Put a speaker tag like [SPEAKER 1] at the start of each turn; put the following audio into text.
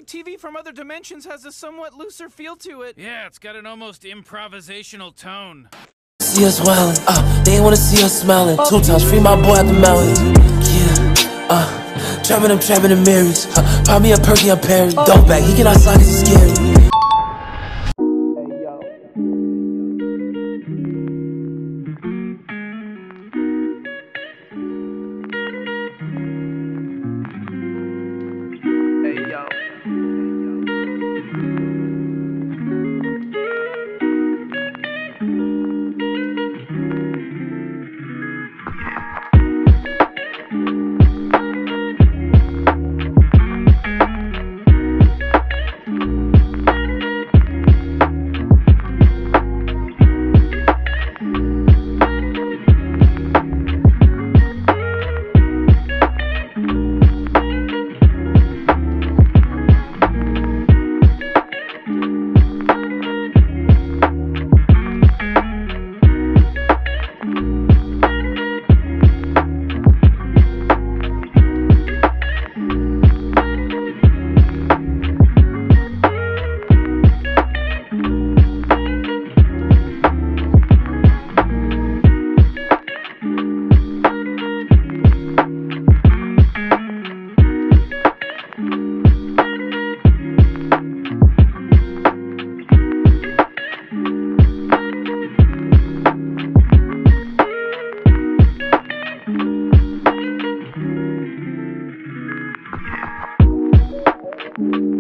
[SPEAKER 1] like TV from Other Dimensions has a somewhat looser feel to it.
[SPEAKER 2] Yeah, it's got an almost improvisational tone.
[SPEAKER 3] See us wildin', they ain't wanna see us smiling. 2 times free my boy out the mountains. Yeah, trapping them Marys. Pop me a perky, I'm Perry. Dog back, he get outside, it's scary.
[SPEAKER 4] Yeah.